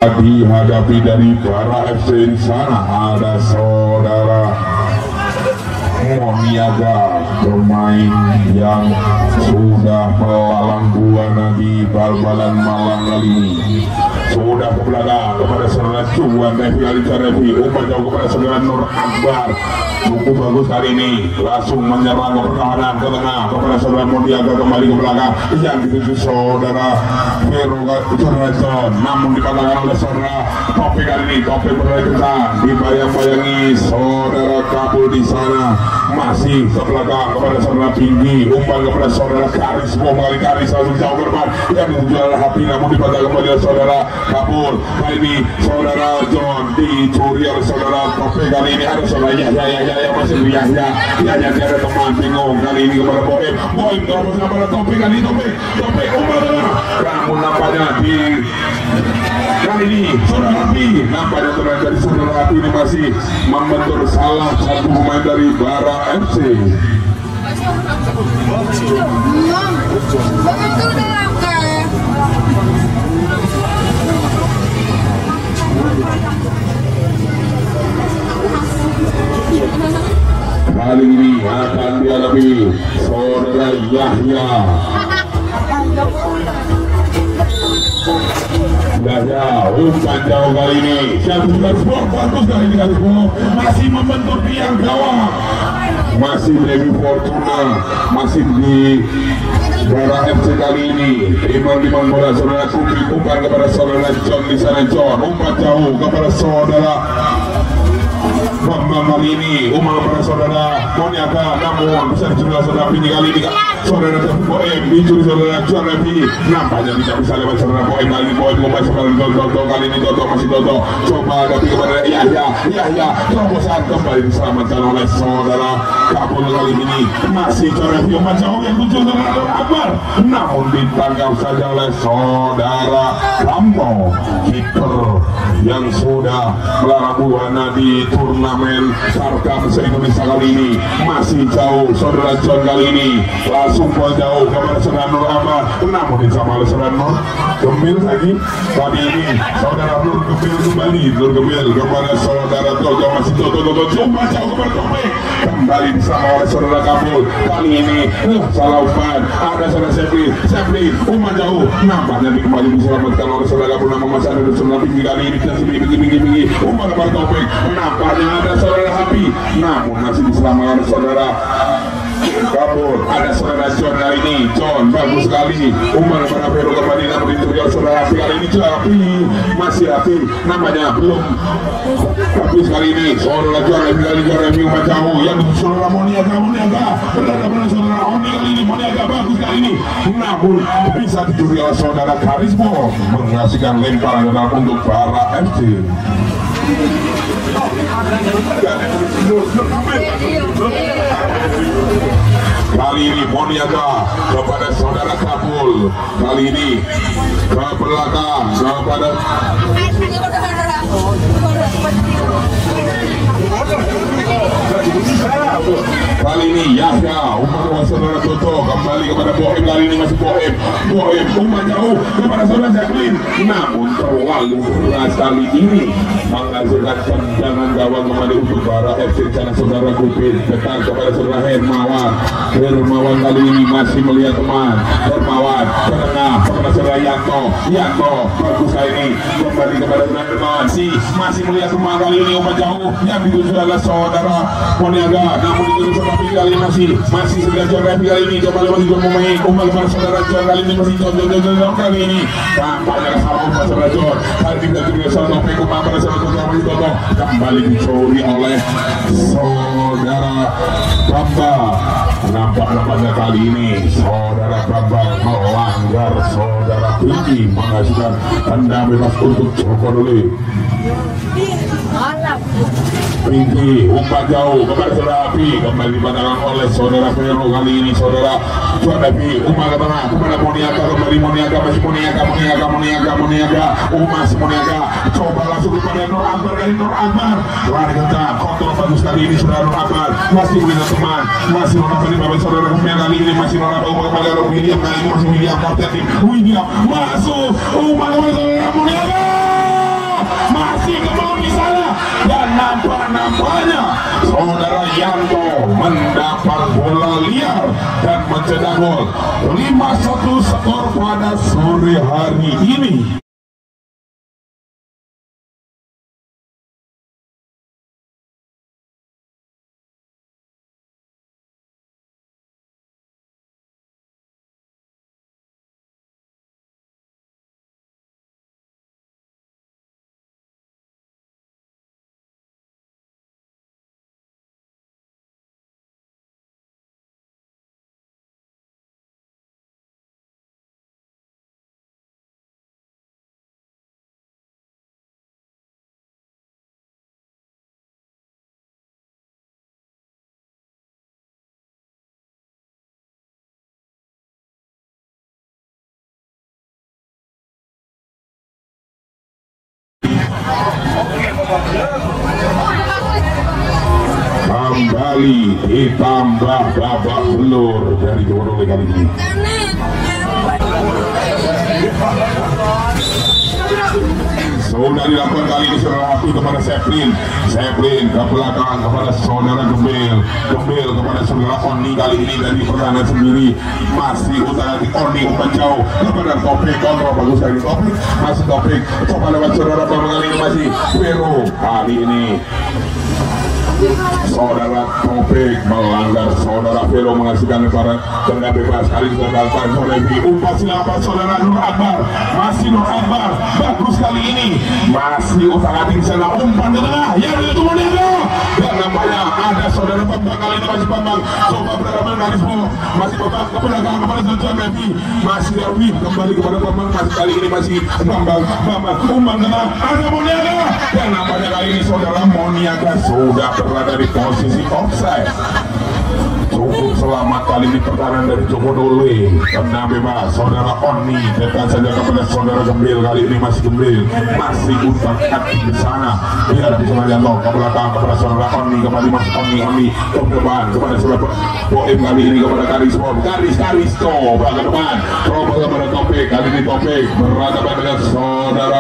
dihadapi dari Bara FC. Di sana ada saudara Moniaga, pemain yang sudah melalang buana di bal-balan Malang kali ini. Sudah ke belakang kepada saudara Cuan Revi Alika Revi, umpan jauh kepada saudara Nur Akbar. Cukup bagus kali ini, langsung menyerang pertahanan ke tengah kepada saudara Moniaga, kembali ke belakang yang dituju saudara Vero John, namun dipatahkan oleh saudara Topi kali ini. Topi berdekat dibayang-bayangi saudara Kabul di sana, masih ke belakang kepada saudara Tinggi, umpan kepada saudara Karis, kembali Karis langsung jauh ke depan yang dituju adalah Hapi, namun dipatahkan kembali oleh saudara Kabul. Kali ini saudara John dicuri oleh saudara Topi. Kali ini ada saudara Yahya masih Yahya ada teman bingung kali ini kepada Boim terus kepada Topi. Kali ini Topi umpan namun nampaknya di kali ini saudara Hapi, nampaknya terlihat dari saudara Hapi ini masih membentur salah satu pemain dari Bara FC. Kali ini akan dihadapi saudara Yahya. Umpan jauh kali ini. Siapa garis bawah, bagus kali ini garis bawah. Masih membentur tiang gawang. Masih Dewi Fortuna, masih di Bara FC kali ini. Imam bola saudara Kupi, umpan kepada saudara John di sana. John umpan jauh kepada saudara Bambang kali ini, umpan kepada saudara Moniaga, namun bisa dicuri saudara Pini kali ini. Saudara Boem dicuri saudara John Revi, nampaknya tidak bisa lewat saudara Boem kali ini. Boem umpan saudara Dodo kali ini. Dodo masih Dodo, coba hadapi kepada Yahya terobosan kembali diselamatkan oleh saudara Kabul kali ini. Masih John Revi, umpan jauh yang tujuh saudara Nur Akbar, namun ditangkap saja oleh saudara Rambo, kiper yang sudah melalang buana di turnamen Sarkam se-Indonesia kali ini. Masih jauh saudara John kali ini, langsung bola jauh kepada saudara Nur Akbar, namun disama oleh saudara Nur Gemil lagi. Kali ini saudara Nur Gemil kembali, Nur Gemil kepada saudara Dodo, masih Dodo coba jauh kepada Topi, kembali disama oleh saudara Kabul. Kali ini salah umpan, ada saudara Sepri umpan jauh, nampaknya kembali diselamatkan oleh saudara Kabul. Nama masih ada saudara Tinggi kali ini, tinggi umpan kepada Topi, nampaknya ada saudara Hapi, namun masih diselamatkan oleh saudara Kabul. Ada saudara John kali ini. John bagus sekali, umpan kepada Vero kembali, namun dicuri oleh saudara Hapi kali ini. Hapi masih Hapi, namanya belum habis kali ini. Saudara John Revi umpan jauh yang saudara Moniaga benar-benar saudara Oni kali ini. Moniaga bagus kali ini, namun bisa dicuri oleh saudara Karismo, menghasilkan lemparan untuk Bara FC. Kali ini Moniaga kepada saudara Kabul, kali ini ke belakang kepada kali ini Yahya, umpan saudara Toto, kembali kepada Boem. Kali ini masih Boem umpan jauh kepada saudara Jacqueline, namun terlalu keras kali ini menghasilkan tendangan gawang kembali untuk Bara FC. Karena saudara Kupin dekat kepada saudara Hermawan kali ini masih melihat teman. Hermawan ke tengah kepada saudara Yanto bagus kali ini, kembali kepada saudara Hermawan, masih melihat teman. Kali ini umpan jauh yang dituju adalah saudara Moniaga, namun dituju saudara Pini kali ini masih saudara John Revi kali ini. Coba lewat John pemain umpan kepada saudara John kali ini, masih John kali ini, tampaknya salah umpan saudara John. Kali ini dituju saudara Topik, umpan pada saudara Toto, kembali dicuri oleh saudara Bamba. Nampaknya kali ini saudara Bamba melanggar saudara Tinggi, menghasilkan tendang bebas untuk Joko Dole. Tinggi umpan jauh kepada saudara Api, kembali dipandang oleh saudara Vero. Kali ini saudara Api umpan ke tengah kepada Moniaga, kembali Moniaga, masih Moniaga masih Moniaga, coba langsung kepada Nur Akbar. Kali Nur Akbar lari kencang, kontrol bagus kali ini saudara Nur Akbar, masih punya teman, masih Nur Akbar di saudara Rupiah kali ini, masih Nur Akbar umpan kepada William, kali ini masih William kapten tim William, masuk umpan kepada saudara Moniaga. namanya saudara Yanto mendapat bola liar dan mencetak gol. 5-1 skor pada sore hari ini. Kembali ditambah babak belur dari Jowono kali ini. Sudah dilakukan kali ini secara api kepada Seplin ke belakang kepada saudara Gembel kepada saudara Oni. Kali ini dari pertahanan sendiri masih utara di Oni umpan jauh kepada Topik, kontrol bagus dari Topik, masih Topik coba lewat saudara Bambang. Kali ini masih Vero, kali ini saudara Topik melanggar, saudara Vero menghasilkan lemparan tendangan bebas. Kali ini gagalkan saudara umpan silapan saudara Nur Akbar, masih Nur Akbar bagus kali ini, masih utara di sana umpan ke tengah yang itu Moniaga dan nampaknya ada saudara Bambang. Kali ini masih Bambang coba berhadapan dari semua, masih Bambang ke belakang kepada Sanjuan Revi, masih Revi kembali kepada Bambang, masih kali ini masih Bambang umpan ke tengah ada Moniaga dan nampaknya kali ini saudara Moniaga sudah berada di posisi offside. Cukup selamat kali ini pertahanan dari Joko Dole. Tenang bebas saudara Oni dekat saja kepada saudara Gembel. Kali ini masih Gembel, masih utang kaki di sana. Biar bisa Yanto ke belakang kepada saudara Oni, kembali masih Oni ke depan kepada saudara Boim. Kali ini kepada Karis coba ke depan, coba kepada Topik. Kali ini Topik berhadapan dengan saudara.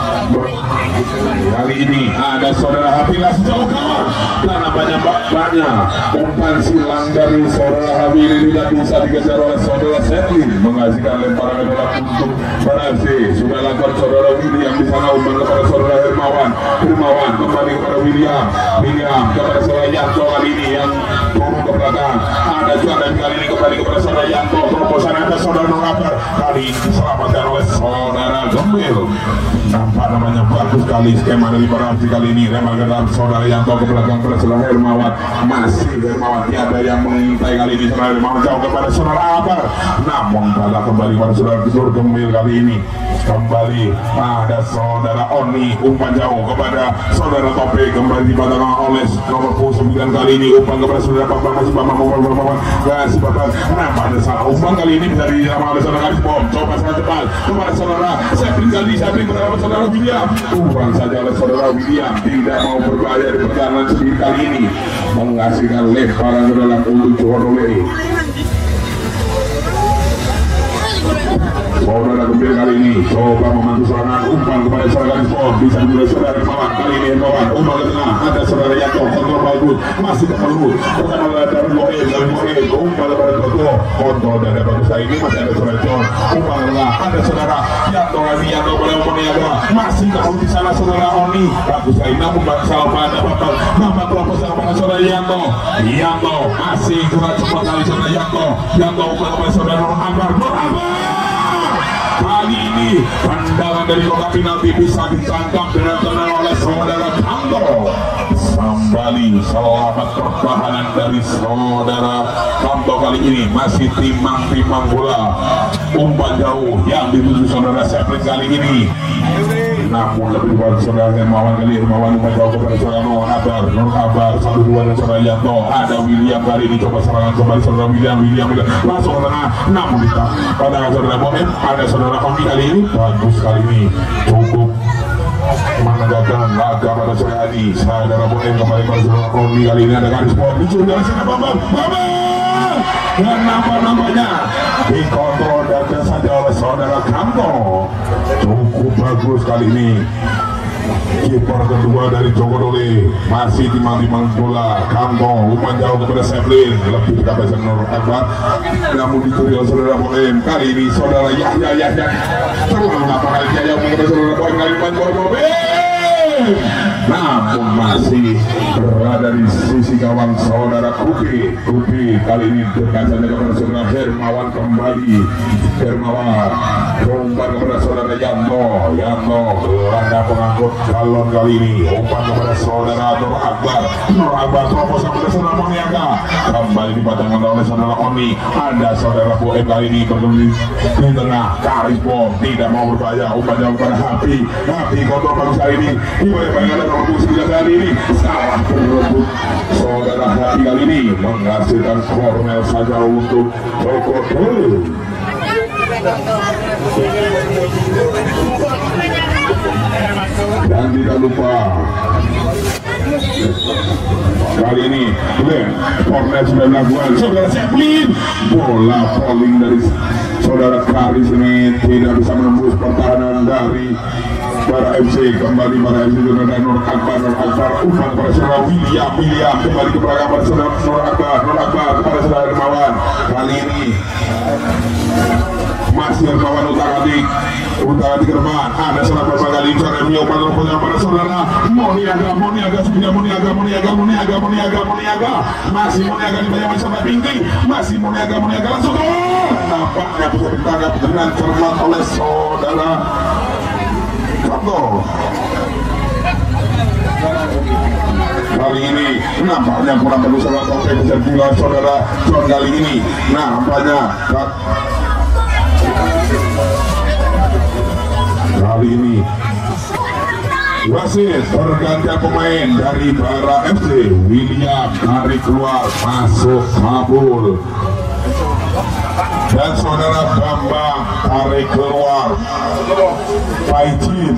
Kali ini ada saudara Hafilas jauh kawan dan banyak umpan silang dari saudara Habib ini tidak bisa dikejar oleh saudara Setlin, menghasilkan lemparan adalah untuk berhasil. Sudah lakukan saudara William di sana, umpan kepada saudara Hermawan kembali kepada William kepada saudara Yanto. Kali ini yang turun ke belakang ada Jualan. Kali ini kembali kepada saudara Yanto, terobosan ada saudara Norabar. Kali ini diselamatkan oleh saudara Gembel. Nampak namanya bagus sekali skema dari Barasi. Kali ini remagan saudara Yanto ke belakang kepada saudara Hermawan, masih Hermawan tiada yang mengintai. Kali ini saudara Hermawan jauh kepada saudara Abar, namun bola kembali kepada saudara Gembel. Gembel kali ini kembali pada saudara Oni, umpan jauh kepada saudara Topik, kembali dibatangkan oleh nomor 9. Kali ini umpan kepada saudara Bambang, masih Bambang kasih Bambang, nampaknya salah umpan kali ini bisa diramal oleh saudara Karisbom. Coba sangat cepat kepada saudara Seplin, kali Seplin bersama saudara William, umpan saja oleh saudara William, tidak mau berbahaya di pertahanan sendiri. Kali ini menghasilkan lemparan ke dalam untuk Jowono. Saudara Gembel kali ini coba membantu serangan, umpan kepada saudara Karisbom, bisa dimulai saudara Hermawan. Kali ini Hermawan umpan ke tengah, ada saudara Yanto, kontrol bagus, masih ke Pelut bersama dari Boe, umpan kepada Toto, kontrol dan ada bagus. Kali ini masih ada saudara John, umpan ke tengah, ada saudara Yanto pada Moniaga, masih ke Pelut di sana saudara Oni, bagus kali ini, namun salah pada bapak nampak kelompok sama saudara Yanto masih kurang cepat kali saudara Yanto umpan kepada saudara Nur Akbar. Kali ini tendangan dari kotak penalti bisa ditangkap dengan tenang oleh saudara Kanto. Kembali selamat pertahanan dari saudara Kanto. Kali ini masih timang bola, umpan jauh yang dituju saudara Seplin kali ini, namun lebih buat saudara Hermawan. Kali Hermawan umpan jauh kepada saudara Nur Akbar 1-2 dan saudara Yanto. Ada William kali ini coba serangan kembali saudara William masuk ke tengah, namun pada saudara Boem ada saudara Oni. Kali ini bagus, kali ini cukup menegakkan laga pada sore hari. Saudara Boem kembali pada saudara Oni. Kali ini ada Karisbom dicuri dari sana Bambang dan namanya dikontrol dan saja oleh saudara Kanto. Cukup bagus kali ini kiper kedua dari Jogodole masih timang-timang bola. Kanto umpan jauh kepada Seblin, lebih dekat pada Nur Akbar, namun dicuri oleh saudara Boem. Kali ini saudara Yahya terlalu lapar Yahya kepada saudara Boem. Kali ini Boem, namun masih berada di sisi gawang saudara Kupi. Kali ini dekat saja kepada saudara Hermawan kembali. Hermawan umpan kepada saudara Yanto beranda pengangkut galon kali ini. Umpan kepada saudara Nur Akbar terobos kepada saudara Moniaga, kembali dipatangkan oleh saudara Oni. Ada saudara Boem kali ini berdiri di tengah. Karisbo tidak mau berbahaya. Umpan jauh kepada Happy kontrol bagus kali ini. Boleh bayangkan nomor 9 kali ini salah berebut. Saudara Happy kali ini menghasilkan kornel saja untuk Jogodole. Dan tidak lupa kali ini kornel sudah dilakukan saudara Seblin. Bola falling dari saudara Karis ini tidak bisa menembus pertahanan dari para MC. Kembali para MC saudara Nur Akbar umpan kepada saudara William kembali ke belakang pada saudara Nur Akbar kepada saudara Hermawan. Kali ini masih Hermawan utak-atik ke depan. Ada saudara beberapa kali Jeremy umpan pada saudara Moniaga sudah Moniaga masih Moniaga di banyak sampai tinggi, masih Moniaga langsung nampaknya bisa ditangkap dengan cermat oleh saudara Kanto. Kali ini nampaknya kurang bagus saudara Taufik bisa dibilang saudara John kali ini. Nampaknya kali ini wasit pergantian pemain dari Bara FC. William tarik keluar, masuk Mabul, dan saudara Bambang tarik keluar, Paijin.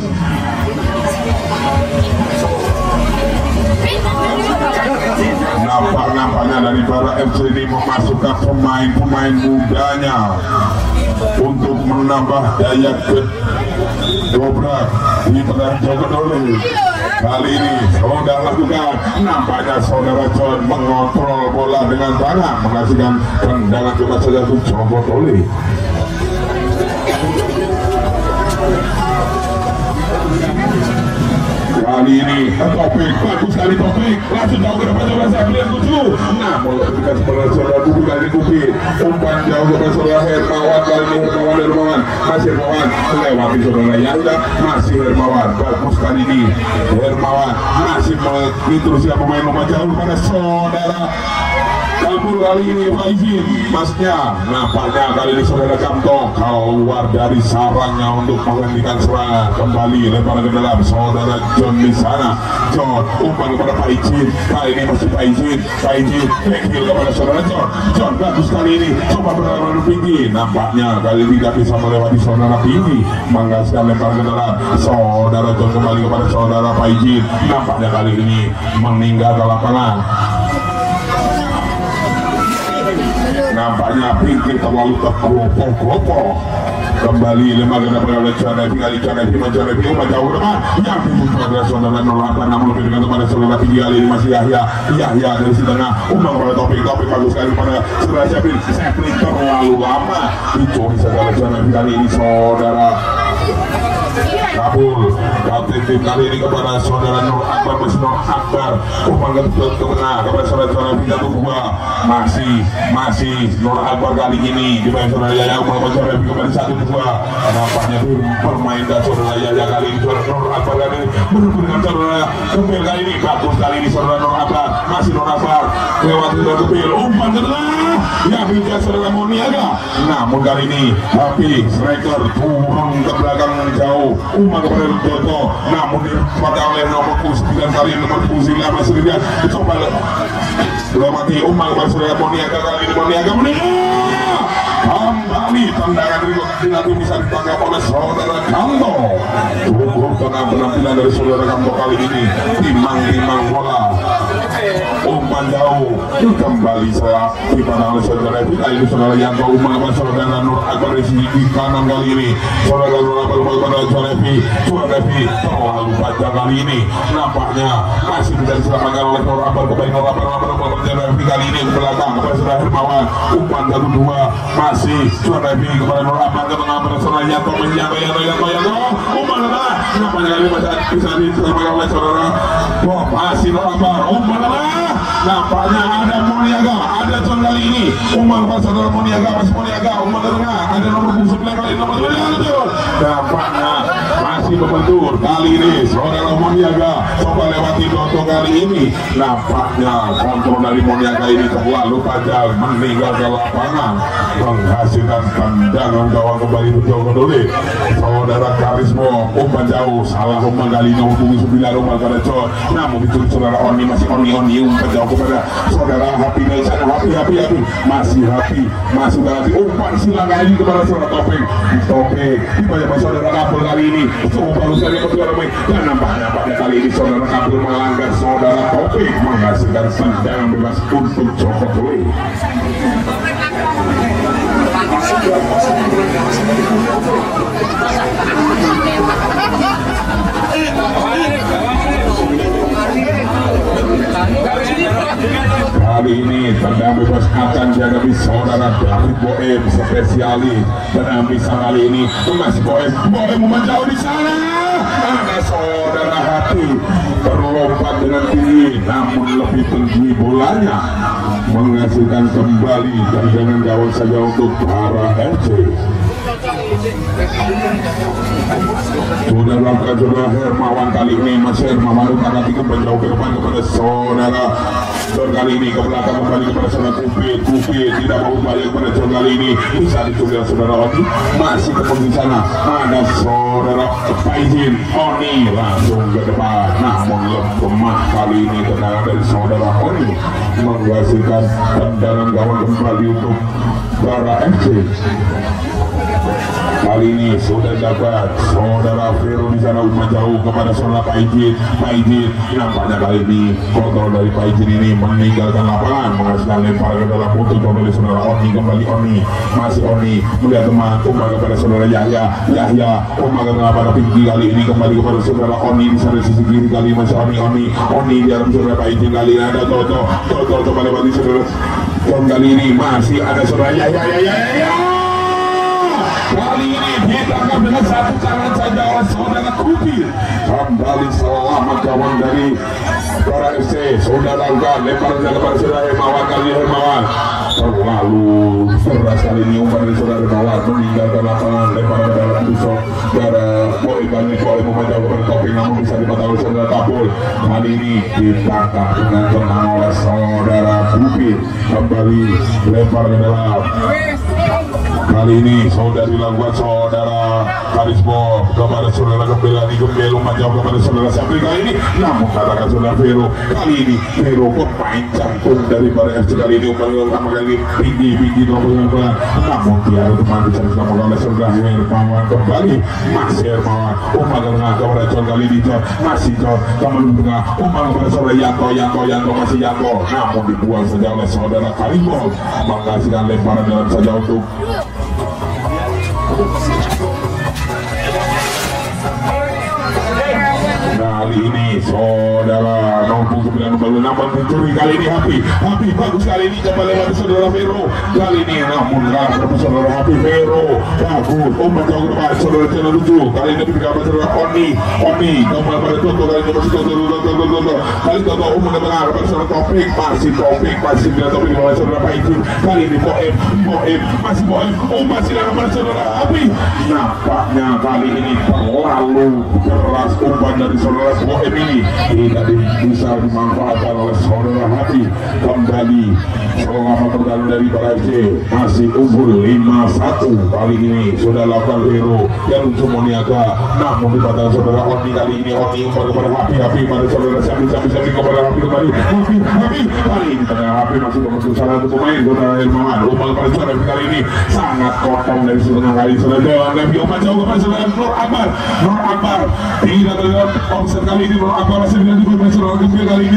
Nampaknya dari Bara FC ini memasukkan pemain mudanya untuk menambah daya dobrak di pertahanan Jogodole. Kali ini saudara lakukan, nampaknya saudara John mengontrol bola dengan tangan, menghasilkan tendangan cuma saja untuk Jogodole. Kali ini Taufik, bagus sekali Taufik, langsung jauh ke depan saudara Seblin 7. Namun ketika sebenarnya saudara Kupi kali ini Kupi umpan jauh kepada saudara Hermawan. Kali ini Hermawan masih Hermawan melewati saudara Yanda, masih Hermawan. Bagus kali ini Hermawan masih menginteruskan pemain umpan jauh pada saudara Kabur. Kali ini Faizin masnya. Nampaknya kali ini saudara Kamto keluar dari sarangnya untuk menghentikan serangan. Kembali lemparan ke dalam saudara John di sana. John umpan kepada Faizin. Kali ini masih Faizin backhill kepada saudara John bagus kali ini coba berlawan tinggi. Nampaknya kali ini tidak bisa melewati saudara Tinggi, menggaskan lemparan ke dalam. Saudara John kembali kepada saudara Faizin. Nampaknya kali ini meninggalkan lapangan. Nampaknya pinggir terlalu tergopoh-gopoh. Kembali lembaga oleh Canepi umpan jauh depan yang dibutuhkan saudara Nur Akbar, namun lebih dengan kepada saudara Tinggi. Kali ini masih Yahya dari si tengah umpan kepada Taufik bagus sekali pada saudara Seblin terlalu lama dicuri saudara Canepi. Kali ini saudara Kabul kapten tim kali ini kepada saudara Nur Akbar umpan ke tengah kepada saudara Pindah Tua. Masih Nur Akbar kali ini di bawah saudara Yahya umpan kembali 1-2. Nampaknya bermain dan saudara Yahya kali ini saudara Nur Akbar kali ini menuju dengan saudara Kupil. Kali ini bagus kali ini saudara Nur Akbar, masih Nur Akbar lewat saudara Kupil umpan ke tengah yang bisa saudara Moniaga. Namun kali ini Happy striker turun ke belakang jauh umpan kepada Toto, namun dipakai oleh nomor 9 kali nomor 9 masih dilihat coba lewati umpan kepada saudara Moniaga. Kali ini Moniaga kembali tendangan nanti bisa ditangkap oleh saudara Kamto. Tunggu tengah penampilan dari saudara Kamto kali ini timang bola. umpan jauh kembali salah di mana oleh saudara Epi kali ini saudara Yanto umpan kepada saudara Nur Akbar di sisi kanan kali ini saudara Nur Akbar kepada saudara Epi terlalu panjang kali ini nampaknya masih bisa diselamatkan oleh Nur Akbar kembali Nur Akbar saudara Epi kali ini ke belakang kepada saudara Hermawan umpan 1-2 masih saudara Epi kepada Nur Akbar ke tengah kepada saudara Yanto umpan nampaknya kali ini bisa diselamatkan oleh saudara masih Nur Akbar umpan nampaknya ada Moniaga, ada John kali ini umpan kepada saudara Moniaga, masih Moniaga umpan ke tengah, ada nomor 9 kali nomor 9 nampaknya masih membentur kali ini saudara Moniaga coba lewati Doto kali ini nampaknya kontrol dari Moniaga ini terlalu panjang meninggalkan lapangan menghasilkan tendangan gawang kembali untuk Kodole saudara Karismo umpan jauh salah umpan kali ini hubungi 9 umpan pada John namun itu saudara Oni masih Oni umpan jauh kepada saudara Happy dari sana Happy masih berarti umpan silang kali ini kepada saudara Topeng dibayar saudara Kabel kali ini coba sekali kedua ramai dan nampaknya pada kali ini saudara Kabel melanggar saudara Topeng menghasilkan tendangan bebas untuk Joko Dole. Kali ini tendangan bebas akan dihadapi saudara David Boem spesialis dan bisa kali ini masih Boem menjauh di sana ada saudara Hati terlompat dengan tinggi namun lebih tinggi bolanya menghasilkan kembali tendangan gawang saja untuk para FC. Sudah lakukan saudara Hermawan kali ini masih Hermawan akan dikembang jauh ke depan kepada saudara John kali ini ke belakang kembali kepada saudara Kupi tidak mau kembali kepada John kali ini bisa ditunggu saudara Oni masih ketemu di sana ada saudara Faizin Oni langsung ke depan namun lemah kali ini tendangan dari saudara Oni menghasilkan tendangan gawang kembali untuk para FC. Kali ini sudah dapat saudara Vero di sana umpan jauh kepada saudara Paijin nampaknya kali ini kontrol dari Paijin ini meninggalkan lapangan menghasilkan lempar ke dalam untuk dari saudara Oni kembali masih Oni melihat teman umpan kepada saudara Yahya umpan kepada tinggi kali ini kembali kepada saudara Oni di sana sisi kiri kali masih Oni di dalam saudara Paijin kali ini ada Toto coba lewati saudara John kali ini masih ada saudara Yahya kali ini ditangkap dengan satu tangan saja oleh saudara Kupir kembali selamat kawan dari para FC saudara Angga lempar kepada saudara Hermawan kali Hermawan terlalu keras kali ini umpan dari saudara Hermawan meninggalkan lapangan lempar ke dalam pusat saudara Boy kali Boy memajau kepada Topeng namun bisa dipatah oleh saudara Kapul kali ini ditangkap dengan tenang oleh saudara Kupir kembali lempar ke dalam kali ini saudara dilakukan saudara Karismo kepada saudara Gembel umpan jauh kepada saudara Sabri kali ini namun katakan saudara Vero kali ini Vero pemain jantung daripada FC kali ini umpan pertama kali tinggi nomor namun tiada teman bisa diselamatkan oleh saudara Hermawan kembali masih Hermawan umpan ke tengah kepada John kali ini masih John kembali ke tengah umpan kepada saudara Yanto masih Yanto namun dibuang saja oleh saudara Karismo menghasilkan lemparan dalam saja untuk kali ini saudara nomor 9 namun mencuri kali ini Happy bagus kali ini coba lewat saudara Vero kali ini namun kalah kepada saudara Happy Vero bagus umpan jauh kepada saudara channel 7 kali ini ketika saudara Oni coba pada Toto kali ini masih Toto kali Toto umpan ke tengah kepada saudara Topeng masih bila Topeng oleh saudara Paijin kali ini Boem masih Boem umpan silang kepada saudara Happy nampaknya kali ini terlalu keras umpan dari saudara Boem ini tidak bisa dimanfaatkan oleh saudara Hati kembali selamat kembali dari para FC masih unggul 5-1 kali ini sudah lakukan Vero yang untuk Moniaga namun dipatahkan saudara Oni kali ini umpan kepada Happy pada saudara Sabri kepada Happy kembali Happy kali ini tengah Happy masih membentuk salah satu pemain saudara Hermawan umpan kepada saudara kali ini sangat kotor dari setengah kali saudara Levi umpan jauh kepada saudara Nur Akbar tidak terlihat offset kali ini Nur Akbar masih dengan saudara Gembel kali ini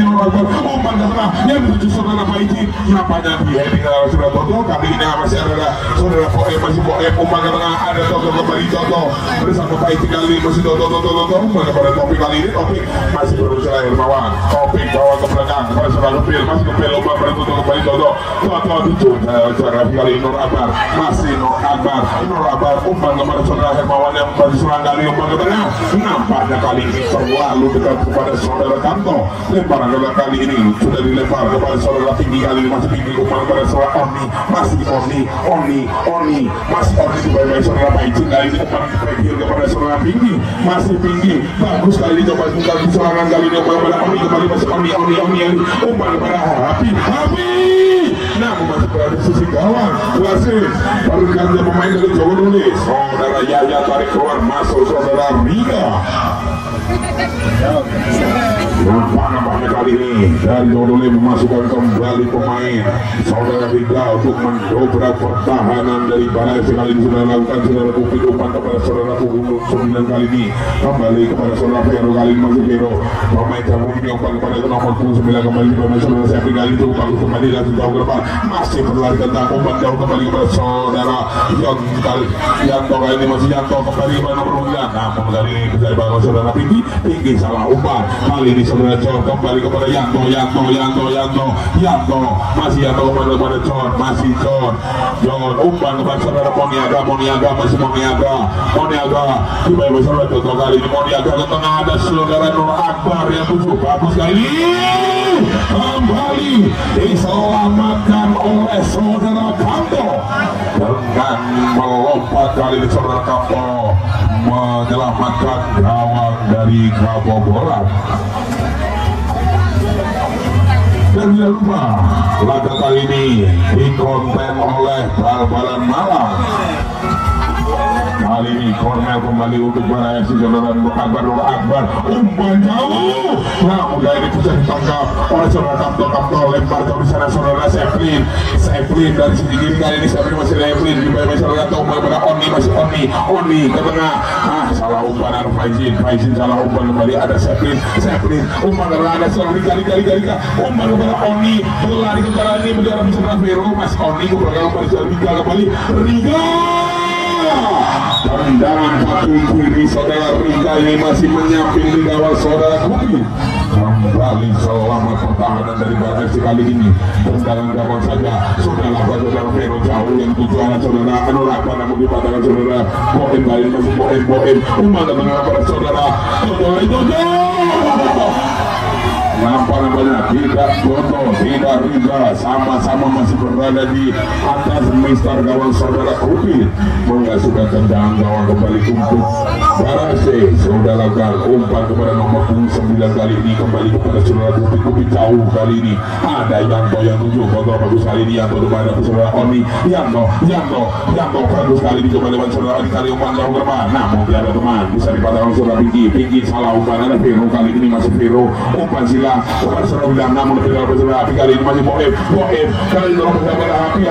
Nur Akbar umpan ke tengah yang menuju saudara Pak Ijin, nampaknya di heading saudara Toto. Kali ini masih ada saudara Boem, masih Boem umpan ke tengah, ada Toto kembali Toto bersama Pak Ijin kali masih Toto umpan kepada Topik kali ini. Topik masih berusaha Hermawan, Topik bawa ke belakang kepada saudara Kepil, masih Kepil umpan pada Toto kembali Toto tujuh saudara kali Nur Akbar, masih Nur Akbar umpan kepada saudara Hermawan yang masih serang kali umpan ke tengah, nampaknya kali ini terlalu dekat kepada saudara Kanto. Lemparan kali ini sudah dilempar kepada saudara Tinggi, kali ini masih Tinggi umpan kepada saudara Oni, masih Oni masih Oni dibayar saudara Pak Ijin, kali ini umpan terakhir kepada saudara Tinggi, masih Tinggi bagus kali ini coba buka serangan kali ini umpan kepada Oni, kembali masih Oni umpan kepada Happy namun masih berada di sisi gawang wasit baru diganti pemain dari Jawa Nulis. Saudara Yaya tarik keluar, masuk saudara Riga. Nampaknya kali ini dari Dodole memasukkan kembali pemain saudara Riga untuk mendobrak pertahanan dari Balai. Kali ini sudah lakukan saudara Kupit umpan kepada saudara Kugunung 9 kali ini kembali kepada saudara Vero, kali ini masih Vero pemain Jawa ini umpan kepada nomor 9 kembali kepada saudara Sepri, kali itu bagus kembali dari jauh ke depan, masih berlari tentang umpan jauh kembali kepada saudara Yanto, kali ini masih Yanto kembali kepada nomor 9, namun kali ini bisa dibangun saudara Tinggi salah umpan, kali ini saudara John kembali kepada Yanto masih Yanto kembali kepada John, masih John umpan kepada saudara Moniaga masih Moniaga dibayar saudara Toto, kali ini Moniaga ke tengah, ada saudara Nur Akbar yang tujuh, bagus kali ini kembali diselamatkan oleh saudara Kanto dengan melompat, kali ini saudara Kanto menyelamatkan gawang dari kebobolan. Dan jangan lupa laga kali ini dikonten oleh Bal-Balan Malang. Kali ini Kornel kembali untuk berhasil saudara Nur Akbar umpan jauh, namun ini bisa ditangkap oleh saudara Kanto lempar jauh di sana saudara Seplin dari sisi kiri, kali ini Seplin masih Seplin dibayar saudara Kanto kepada Oni, masih Oni ke tengah, salah umpan Faizin salah umpan, kembali ada Seplin umpan ke tengah, ada saudara Riga umpan kepada Oni, berlari ke tengah ini mendarat saudara Vero, masih Oni kembali kembali Riga. Tendangan kaki kiri saudara Riga ini masih menyamping di gawang saudara Kupi. Kembali selamat pertahanan dari Bates kali ini. Tendangan gawang saja sudah lakukan saudara Vero jauh yang tujuan saudara Nur Akbar, namun dipatahkan saudara Boem, kali masih Boem umpan ke tengah pada saudara itu nampaknya tidak Riga sama-sama masih berada di atas mistar gawang saudara Kupi, mengasuhkan tendangan gawang kembali untuk Barase. Sudah lakukan umpan kepada nomor 9 kali ini kembali kepada saudara Kupi jauh, kali ini ada Yanto yang tujuh, kontrol bagus kali ini Yanto kepada saudara Oni, Yanto bagus kali ini kembali kepada saudara Oni, kali umpan jauh ke depan, namun tidak ada teman, bisa dipatahkan saudara Pinky salah umpan, ada Vero, kali ini masih Vero umpan sila kepada saudara bilang, namun tidak ada saudara Api, kali ini masih Boem kali ini nomor kepada Api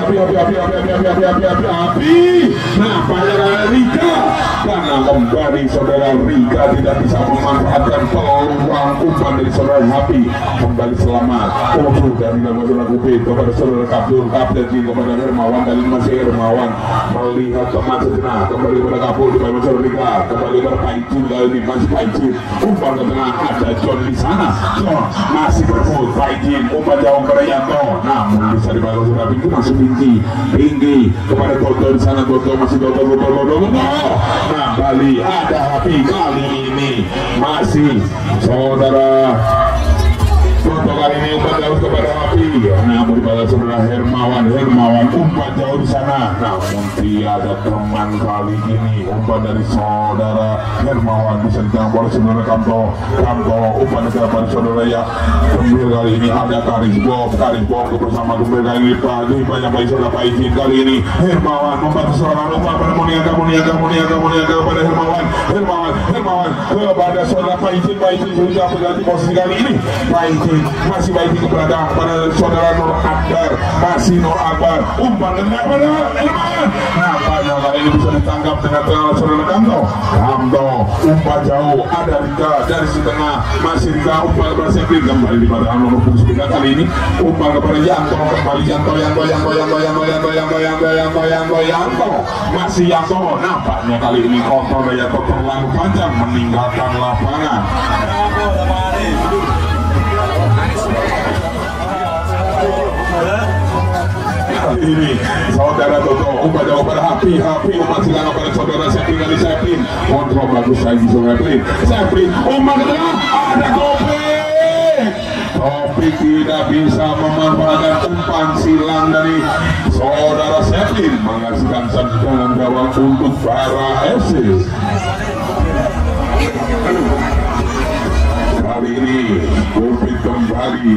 nampaknya Riga, karena kembali saudara Riga tidak bisa memanfaatkan peluang umpan dari saudara Api, kembali selamat dari saudara Kupi kepada saudara Kapten kepada Hermawan, kali ini masih Hermawan melihat teman sejenak, kembali kepada Kapul kepada saudara Riga, kembali kepada Paicin, kali ini masih Paicin umpan ke tengah, ada John di sana, John masih berebut, Paicin umpan jauh kepada Yanto, namun bisa dibalas saudara Pinky, masih Pinky kepada Toto di sana, Toto masih Toto nah Bali ada Happy, kali ini masih saudara Toto, kali ini umpan jauh kepada Happy, namun dibalas saudara Hermawan umpan jauh di sana, namun tiada teman, kali ini umpan dari saudara Hermawan bisa ditangkap oleh saudara Kanto umpan kepada saudara ya Gembir, kali ini ada Karis Bom bersama Gembir, kali ini banyak baik saudara Pak Ijin, kali ini Hermawan membantu serangan umpan pada Moniaga pada Hermawan kepada saudara Pak Ijin sudah berganti posisi, kali ini Pak Ijin masih baik ke belakang pada saudara Nur Akbar, masih Nur Akbar umpan ke tengah pada Hermawan, nampaknya kali ini bisa ditangkap dengan tengah saudara Kamto. Umpan jauh, ada Rika dari si tengah, masih Rika umpan kepada Sepri, kembali di pada nomor 9 kali ini umpan kepada Yanto, kembali Yanto, masih Yanto, nampaknya kali ini kontrol Yanto terlalu panjang meninggalkan lapangan. Ini saudara Toto umpan jauh pada Hapi umpan silang pada saudara Sepin kali Sepin kontrol bagus lagi Sepin umpan ke tengah ada Topik tidak bisa memanfaatkan umpan silang dari saudara Sepin menghasilkan tendangan gawang untuk para FC. Kali ini Topik kembali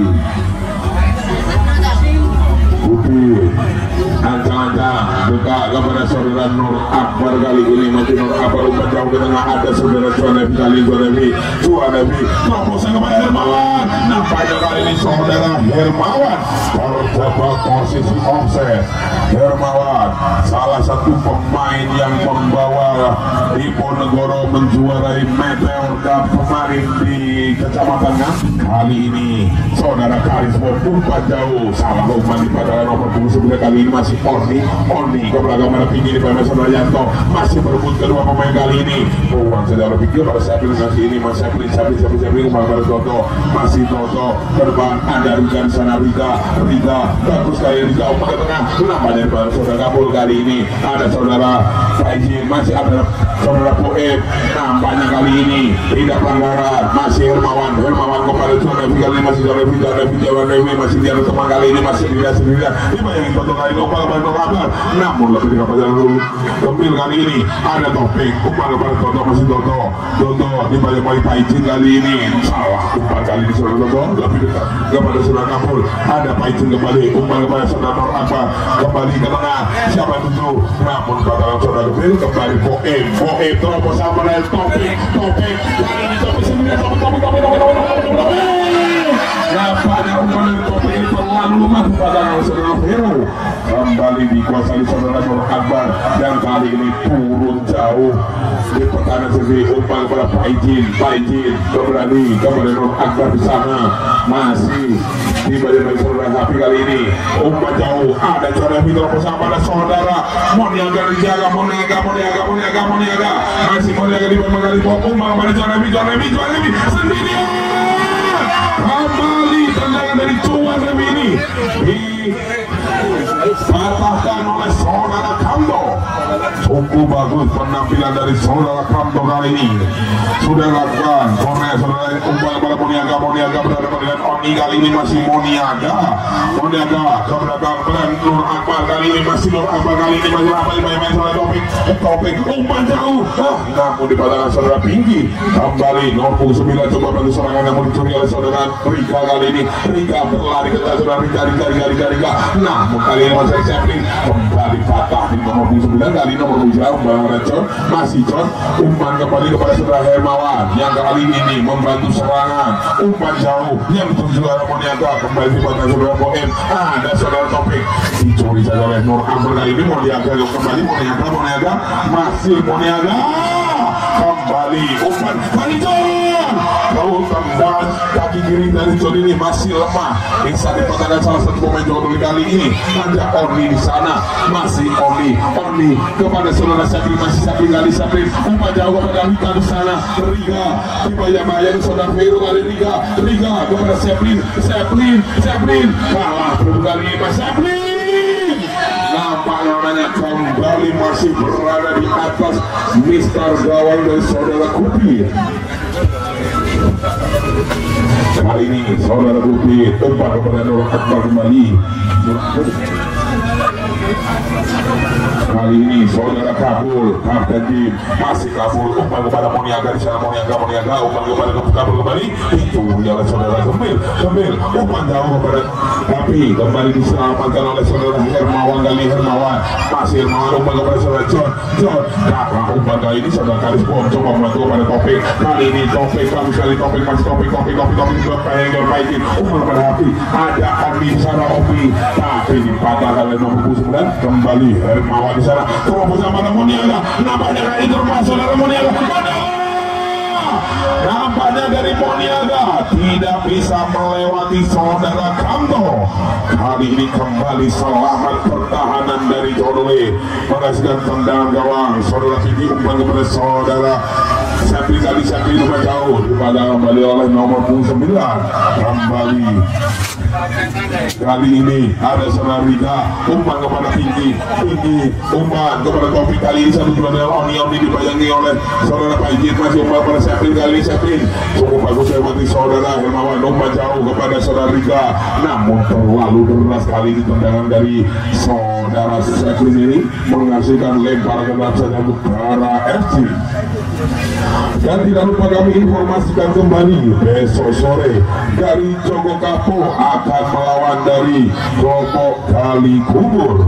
ancang-ancang buka kepada saudara Nur Akbar kali ini masih Nur Akbar umpan jauh ke tengah ada saudara Juanevi terobosan kepada Hermawan nampaknya kali ini saudara Hermawan terjebak posisi offset. Hermawan salah satu pemain yang membawa Diponegoro menjuarai Meteor Cup kemarin di Kecamatan Ngas. Kali ini saudara Karismo umpan jauh salah umpan di pada nomor 29 kali ini masih Oni kebelakang mana tinggi di pada saudara Yanto masih berebut kedua pemain kali ini uang saudara pikir pada Sepin masih ini masih Sepin umpan pada Toto masih Toto terbang ada Rika di sana Rika bagus kali Rika umpan ke tengah nampaknya pada saudara Kabul kali ini ada saudara Faizin masih ada saudara Poeb nampaknya kali ini tidak pelanggaran masih Hermawan kepada Juanevi kali ini masih Juanevi masih dia teman kali ini masih tidak dibayangin Toto kali ini umpan kepada Toto namun lebih dekat pada Gempil kali ini ada Topik umpan kepada Toto masih Toto dibayang Faizin kali ini salah umpan kali ini saudara Toto lebih dekat kepada saudara Kabul ada Faizin kembali umpan kepada saudara Nur Akbar kembali ke tengah siapa itu namun pada saudara Gempil kembali Poeb terobos sama dari Topik kali ini Topik nampaknya umpan Topik terlalu lemah pada saudara Vero kembali dikuasai saudara Nur Akbar dan kali ini turun jauh di pertahanan sisi umpan kepada Faizin kembali kepada Nur Akbar di sana masih di bagian saudara Hapi kali ini umpan jauh ada Juanevi terobos pada saudara Moniaga dijaga Moniaga masih Moniaga di bawah kali umpan kepada Juanevi sendirian kembali tendangan dari Juanevi ini dipatahkan oleh saudara Kamto. Cukup bagus penampilan dari saudara Kamto kali ini sudah lakukan saudara umpan kepada Moniaga berada dengan Oni kali ini masih Moniaga kebelakang dan Nur Akbar kali ini masih main saudara Topik umpan jauh namun dipatahkan saudara Pinky kembali nomor 9 coba bantu serangan yang dicuri oleh saudara Rika kali ini Rika berlari ke atas saudara Rika namun kali ini masih Sepin kembali patah di nomor 9 kali nomor 7 masih John umpan kembali kepada saudara Hermawan yang kali ini membantu serangan umpan jauh yang dituju arah Moniaga kembali di pada saudara Poem ada saudara Topik dicuri saja oleh Nur Akbar kali ini Moniaga kembali Moniaga masih Moniaga kembali umpan kali John kalau tembak kaki kiri dari John ini masih lemah bisa dipatahkan salah satu pemain John kali ini ada Oni di sana masih Oni kepada saudara Sepin masih Sepin umpan jauh kepada Rika di sana Rika dibayang-bayang saudara Vero kali Rika kepada Sepin kalah kali ini Mas Sepin nampaknya namanya kembali masih berada di atas Mister Gawang dari saudara Kupi. Kali ini saudara Kupi umpan kepada Nur Akbar kembali kali ini saudara Kabul Kapten Jim masih Kabul umpan kepada Moniaga di sana Moniaga umpan kepada Kabul kembali itu oleh saudara Gempil umpan jauh kepada tapi kembali diselamatkan oleh saudara Hermawan masih Hermawan umpan kepada saudara John kakak umpan kali ini saudara Karismo coba membantu kepada Topik kali ini Topik bagus sekali Topik umpan kepada Hapi ada Omi di sana tapi dipatahkan oleh nomor 9 dan kembali Hermawan di sana. Terobosan pada Moniaga, nampaknya kali itu saudara Moniaga. Nampaknya dari Moniaga tidak bisa melewati saudara Kamto. Kali ini kembali selamat pertahanan dari Jodole menghasilkan tendangan gawang. Saudara Kiki umpan kepada saudara Sepri kali Sepri lupa jauh dipada kembali oleh nomor 9 kembali. Kali ini ada saudara Rika umpan kepada Tinggi umpan kepada Kopi. Kali ini satu juga dengan Oni dibayangi oleh saudara Paijin, masih umpan kepada Sepri. Kali ini Sepri cukup bagus lewati saudara Hermawan, umpan jauh kepada saudara Rika, namun terlalu deras. Kali ini tendangan dari saudara Sepri ini menghasilkan lempar ke dalam Utara FC. Dan tidak lupa kami informasikan kembali besok sore dari Joko Kapo akan melawan dari Joko Kali Kubur.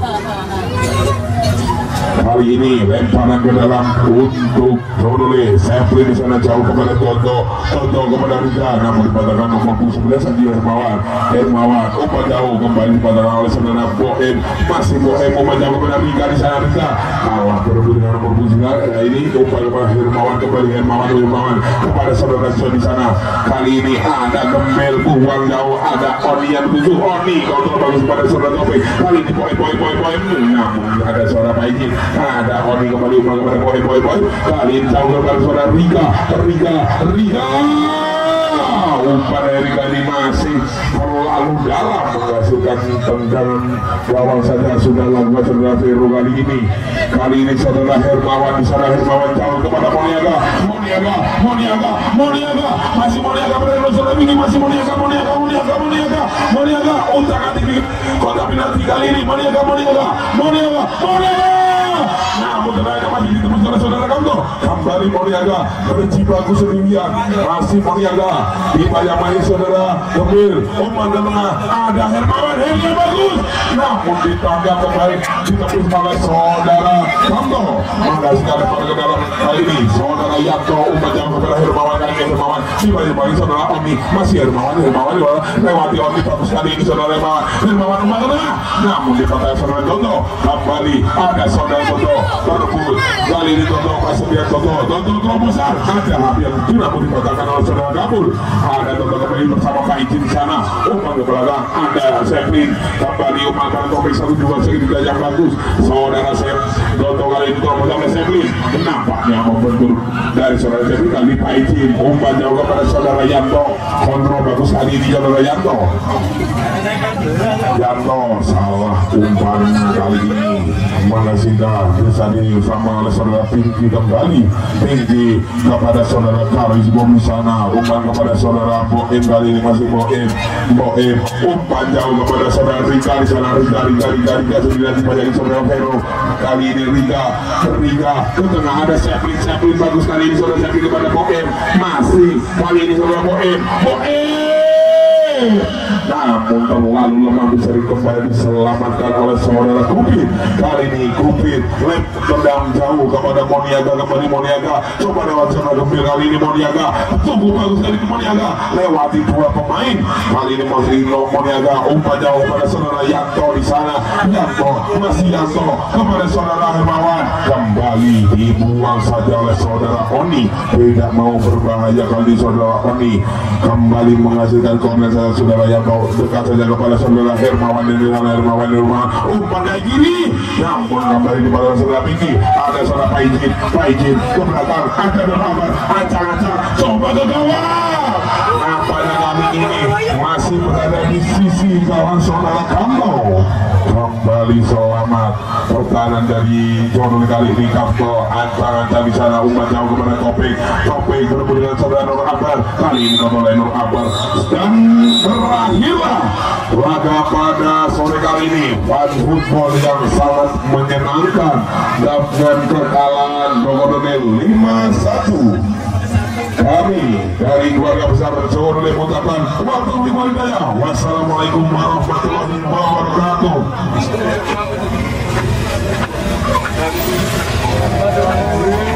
Kali ini lemparan ke dalam untuk Jodole. Sepri di sana jauh kepada Toto kepada Rika, namun dipatahkan nomor 19 saja Hermawan umpan jauh kembali dipatahkan oleh saudara Bohem. Masih Bohem umpan jauh kepada Rika di sana. Rika kalah berebut dengan nomor 19. Ini umpan kepada Hermawan, kembali Hermawan kepada saudara Jo di sana. Kali ini ada Gembel buang jauh, ada Oni yang tujuh. Oni kontrol bagus kepada saudara Topi. Kali ini Bohem namun ada saudara Paijin. Ada Oni kembali umpan kepada Boy. Kali ini jauh kepada saudara Rika. Umpan dari Rika ini masih terlalu dalam menghasilkan tendangan gawang saja sudah lakukan saudara Vero. Kali ini saudara Hermawan di sana. Hermawan jauh kepada Moniaga. Masih Moniaga berada saudara Miki. Masih Moniaga untuk tinggi kotak penalti. Kali ini Moniaga namun tenaganya masih ditembus oleh saudara Kamto. Kembali Moniaga berjibaku sendirian. Masih Moniaga dibayang-bayangi saudara Gembel umpan ke tengah, ada Hermawan yang bagus, namun ditangkap kembali ditembus oleh saudara Kamto. Menghasilkan lempar ke dalam. Kali ini saudara Yanto umpan jauh kepada Hermawan. Kali ini Hermawan dibayang-bayangi saudara Oni. Masih Hermawan lewati Oni. Bagus kali ini saudara Hermawan umpan ke tengah, namun dipatahkan saudara Toto. Kembali ada saudara Toto berebut. Kali ini Toto masih lihat Toto terobosan, ada yang namun dipatahkan oleh saudara Gabul. Ada Toto kembali bersama Pak Ijin di sana. Umpan ke belakang, ada Seprin kembali umpan ke topik satu juga segitu yang bagus. Saudara Toto kali ini terobosan oleh Seprin. Nampaknya membentur dari saudara Seprin. Kali Pak Ijin umpan jauh kepada saudara Yanto. Kontrol bagus kali ini saudara Yanto salah umpan kali ini menghasilkan bisa sama oleh saudara Pinky. Kembali Pinky kepada saudara Karis Bom di sana. Umpan kepada saudara Boem. Kali ini masih Boem umpan jauh kepada saudara Rika di sana. Rika sendirian dibayangin saudara Vero. Kali ini Rika ke tengah, ada Seprin bagus kali ini saudara Seprin kepada Boem. Masih kali ini saudara Boem namun terlalu lemah, bisa kembali diselamatkan oleh saudara Kupit. Kali ini Kupit tendang jauh kepada Moniaga. Kembali Moniaga coba lewat saudara Gembel. Kali ini Moniaga cukup bagus kali ini Moniaga lewati dua pemain. Kali ini Moniaga umpan jauh kepada saudara Yanto di sana. Masih Yanto kepada saudara Hermawan. Kembali dibuang saja oleh saudara Oni. Tidak mau berbahaya kali saudara Oni. Kembali menghasilkan korner saudara Yanto. Dekat saja kepada saudara Hermawan umpan dari kiri, namun kembali di bawah saudara Pinky. Ada saudara Paijin ke belakang, ada berhambat, acang-acang coba ke gawang. Nampaknya kali ini masih berada di sisi gawang saudara Kamto. Kembali selamat pertahanan dari Jodole. Kali ini Kamto acang-acang di sana. Umpan jauh kepada Topik bertemu dengan saudara Nur Akbar. Kali ini oleh Nur Akbar. Dan berakhirlah laga pada sore kali ini. Fun football yang sangat menyenangkan dengan kekalahan Jodole 5-1. Kami dari keluarga besar Jodole mengucapkan wassalamualaikum warahmatullahi wabarakatuh.